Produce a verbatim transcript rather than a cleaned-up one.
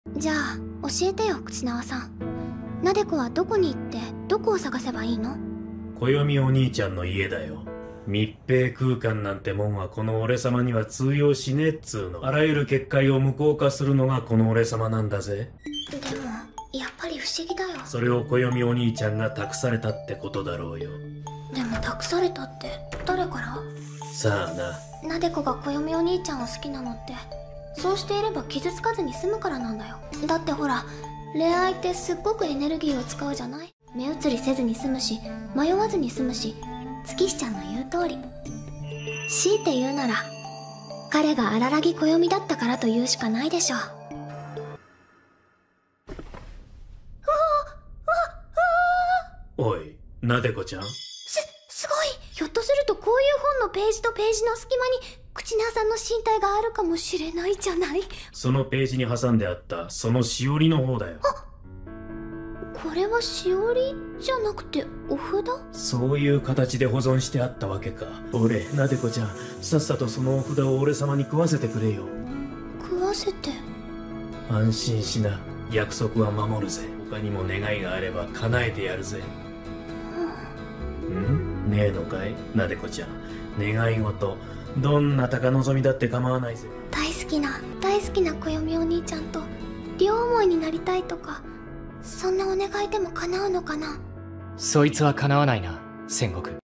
じゃあ教えてよ、口縄さん。なでこはどこに行ってどこを探せばいいの？ 暦お兄ちゃんの家だよ。密閉空間なんてもんはこの俺様には通用しねえっつうの。あらゆる結界を無効化するのがこの俺様なんだぜ。 でもやっぱり不思議だよ。 それを暦お兄ちゃんが託されたってことだろうよ。 でも託されたって誰から？ さあな。 なでこが暦お兄ちゃんを好きなのってそうしていれば傷つかずに済むからなんだよ。だってほら、恋愛ってすっごくエネルギーを使うじゃない？目移りせずに済むし、迷わずに済むし、月日ちゃんの言う通り。強いて言うなら彼が荒らぎ暦だったからと言うしかないでしょう。 おい、なでこちゃん。 す、すごい。ひょっとするとこういう本のページとページの隙間に口縄さんの身体があるかもしれないじゃない。 そのページに挟んであったそのしおりの方だよ。 あ、これはしおりじゃなくてお札？ そういう形で保存してあったわけか。俺、なでこちゃん、さっさとそのお札を俺様に食わせてくれよ。 食わせて？ 安心しな。約束は守るぜ。他にも願いがあれば叶えてやるぜ。ん？ねえのかい、なでこちゃん。願い事、どんな高望みだって構わないぜ。 大好きな大好きな暦お兄ちゃんと両思いになりたいとか、そんなお願いでも叶うのかな？ そいつは叶わないな、戦国。